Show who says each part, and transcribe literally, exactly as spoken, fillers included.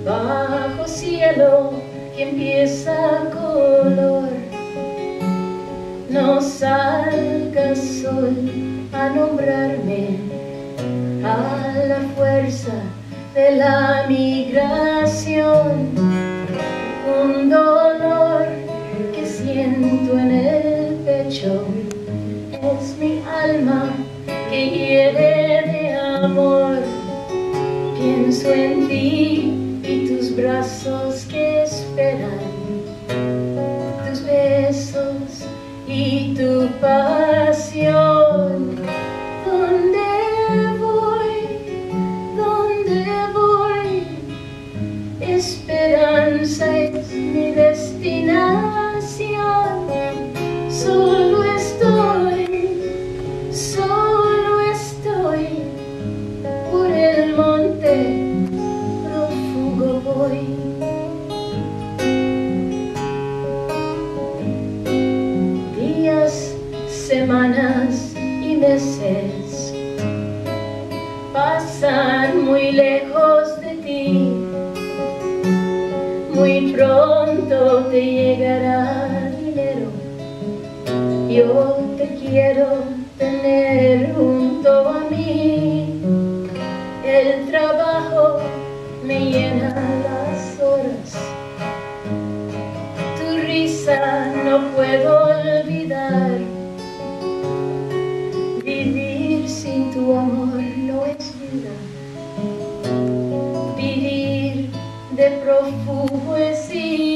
Speaker 1: bajo cielo que empieza color. No salga sol a nombrarme a la fuerza de la migración. Un dolor que siento en el pecho es mi alma que hiere de amor. Pienso en ti y tus brazos que esperan, tus besos y tu pasión. ¿Dónde voy? ¿Dónde voy? Esperanza es mi destinación. Solo estoy, solo estoy, por el monte prófugo voy. Días, semanas y meses pasan muy lejos de ti. Muy pronto te llegará dinero. Yo te quiero tener junto a mí. El trabajo me llena las horas. Tu risa no puedo olvidar. Vivir sin tu amor no es vida. Vivir de prófugo es ir.